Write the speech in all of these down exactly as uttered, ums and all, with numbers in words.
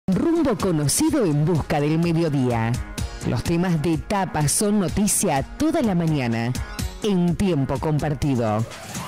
Rumbo conocido en busca del mediodía. Los temas de tapa son noticia toda la mañana, en tiempo compartido.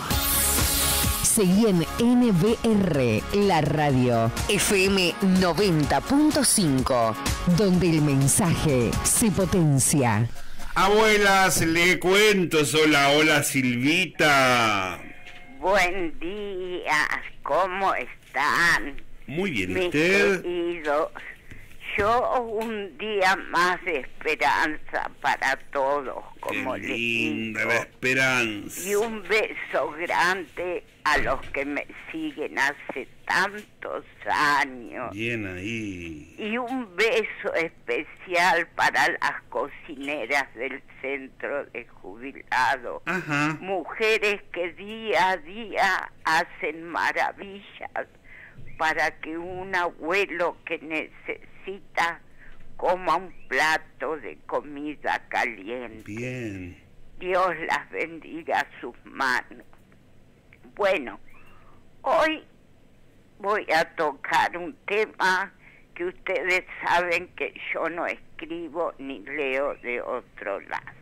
Seguí en N B R, la radio, F M noventa punto cinco, donde el mensaje se potencia. Abuelas, le cuento, hola, hola Silvita. Buen día, ¿cómo están? Muy bien, mis ¿usted? queridos? Yo un día más de esperanza para todos, como Qué les linda digo. la esperanza. Y un beso grande a los que me siguen hace tantos años. Bien ahí. Y un beso especial para las cocineras del centro de jubilados. Ajá. Mujeres que día a día hacen maravillas para que un abuelo que necesita coma un plato de comida caliente. Bien. Dios las bendiga a sus manos. Bueno, hoy voy a tocar un tema que ustedes saben que yo no escribo ni leo de otro lado.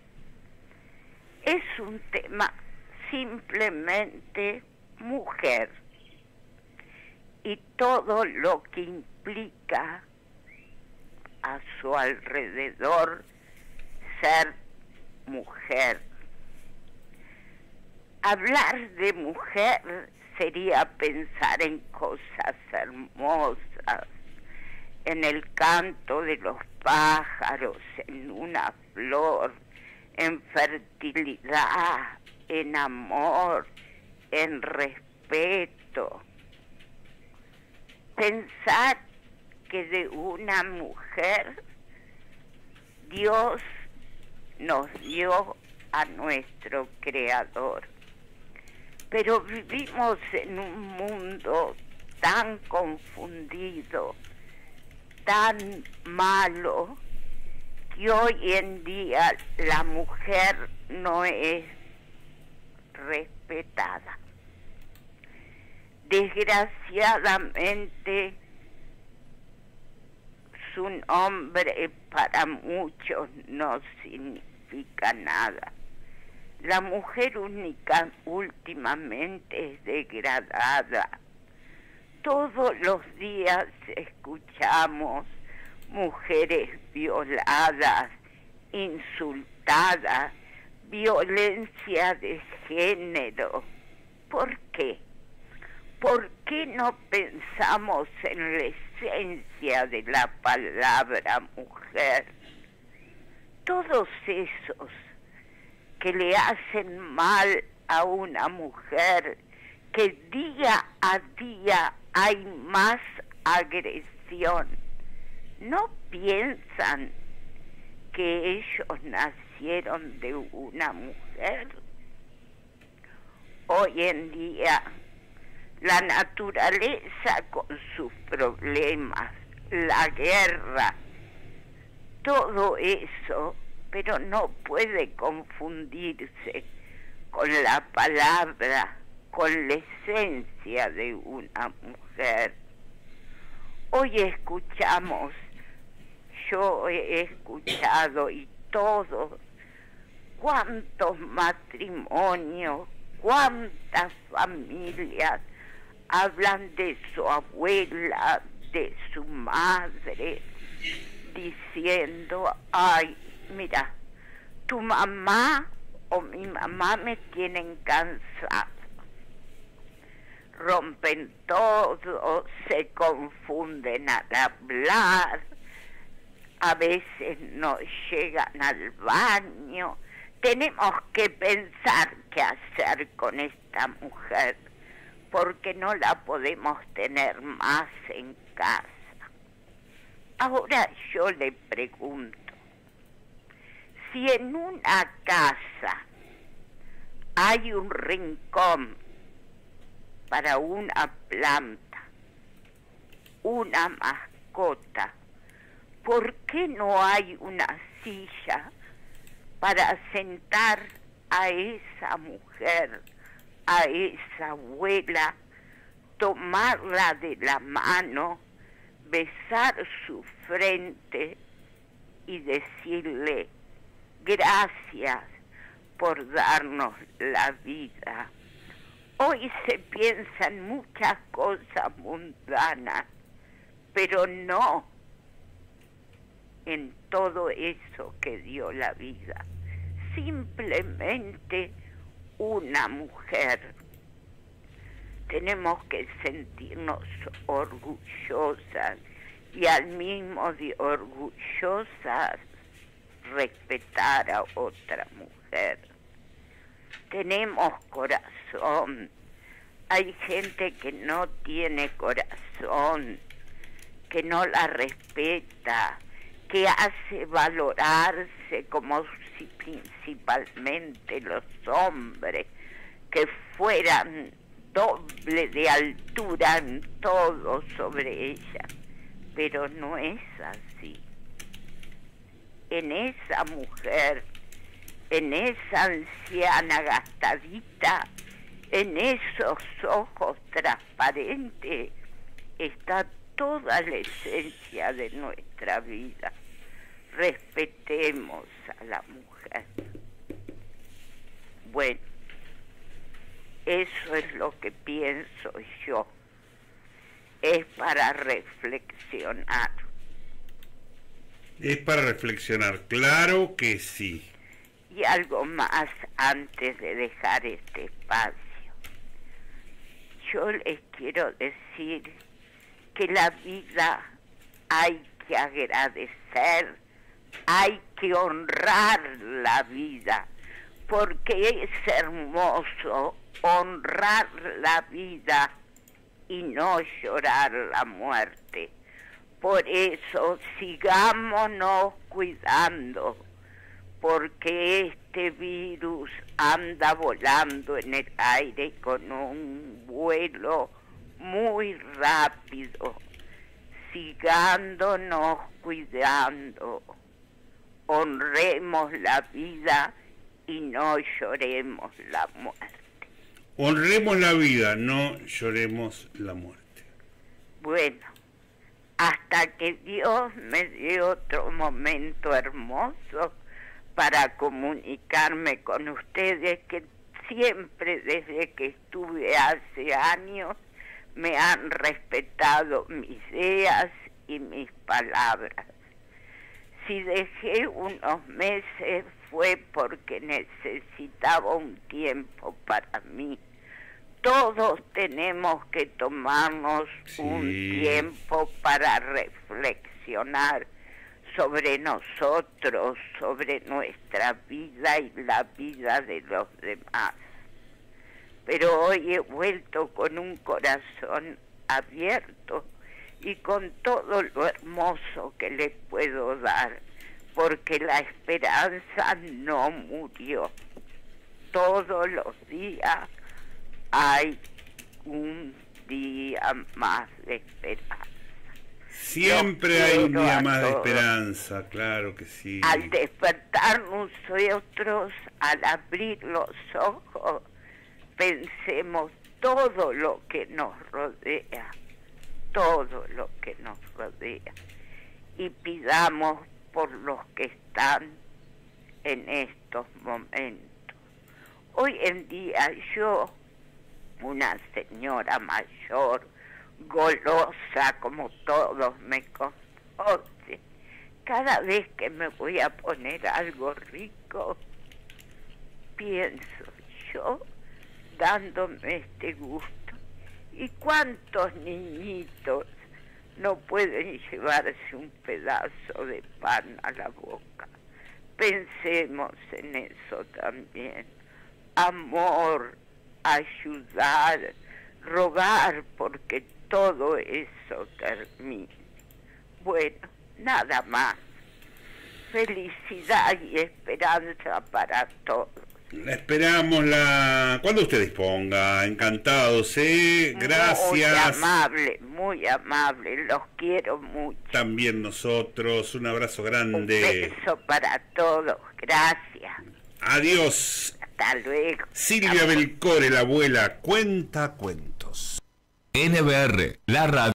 Es un tema simplemente mujer y todo lo que implica a su alrededor ser mujer. Hablar de mujer sería pensar en cosas hermosas, en el canto de los pájaros, en una flor, en fertilidad, en amor, en respeto. Pensar que de una mujer Dios nos dio a nuestro Creador. Pero vivimos en un mundo tan confundido, tan malo, que hoy en día la mujer no es respetada. Desgraciadamente, su nombre para muchos no significa nada. La mujer única últimamente es degradada. Todos los días escuchamos mujeres violadas, insultadas, violencia de género. ¿Por qué? ¿Por qué no pensamos en la esencia de la palabra mujer? Todos esos que le hacen mal a una mujer, que día a día hay más agresión, ¿no piensan que ellos nacieron de una mujer? Hoy en día la naturaleza con sus problemas, la guerra, todo eso, pero no puede confundirse con la palabra, con la esencia de una mujer. Hoy escuchamos, yo he escuchado y todos, cuántos matrimonios, cuántas familias hablan de su abuela, de su madre, diciendo, ay, mira, tu mamá o mi mamá me tienen cansado. Rompen todo, se confunden al hablar, a veces no llegan al baño. Tenemos que pensar qué hacer con esta mujer, porque no la podemos tener más en casa. Ahora yo le pregunto, si en una casa hay un rincón para una planta, una mascota, ¿por qué no hay una silla para sentar a esa mujer, a esa abuela, tomarla de la mano, besar su frente y decirle gracias por darnos la vida. Hoy se piensa en muchas cosas mundanas, pero no en todo eso que dio la vida. Simplemente una mujer. Tenemos que sentirnos orgullosas y al mismo de orgullosas respetar a otra mujer. Tenemos corazón. Hay gente que no tiene corazón, que no la respeta, que hace valorarse como si principalmente los hombres, que fueran doble de altura en todo sobre ella. Pero no es así. En esa mujer, en esa anciana gastadita, en esos ojos transparentes, está toda la esencia de nuestra vida. Respetemos a la mujer. Bueno, eso es lo que pienso yo. Es para reflexionar. Es para reflexionar, claro que sí. Y algo más antes de dejar este espacio. Yo les quiero decir que la vida hay que agradecer, hay que honrar la vida, porque es hermoso honrar la vida y no llorar la muerte. Por eso sigámonos cuidando, porque este virus anda volando en el aire con un vuelo muy rápido. Sigándonos cuidando, honremos la vida y no lloremos la muerte. Honremos la vida, no lloremos la muerte. Bueno, hasta que Dios me dé otro momento hermoso para comunicarme con ustedes, que siempre desde que estuve hace años me han respetado mis ideas y mis palabras. Si dejé unos meses fue porque necesitaba un tiempo para mí. Todos tenemos que tomarnos sí. un tiempo para reflexionar sobre nosotros, sobre nuestra vida y la vida de los demás. Pero hoy he vuelto con un corazón abierto y con todo lo hermoso que les puedo dar, porque la esperanza no murió. Todos los días hay un día más de esperanza. Siempre hay un día más de esperanza, claro que sí. Al despertar nosotros, al abrir los ojos, pensemos todo lo que nos rodea, todo lo que nos rodea, y pidamos por los que están en estos momentos. Hoy en día yo, una señora mayor, golosa como todos me conocen, cada vez que me voy a poner algo rico, pienso yo, dándome este gusto. ¿Y cuántos niñitos no pueden llevarse un pedazo de pan a la boca? Pensemos en eso también. Amor, ayudar, rogar porque todo eso termine. Bueno, nada más. Felicidad y esperanza para todos. La esperamos la cuando usted disponga. Encantados, ¿eh? Gracias. Muy amable, muy amable. Los quiero mucho. También nosotros. Un abrazo grande. Un beso para todos. Gracias. Adiós. Hasta luego. Silvia Belcore, la abuela, cuenta cuentos. N B R, la radio.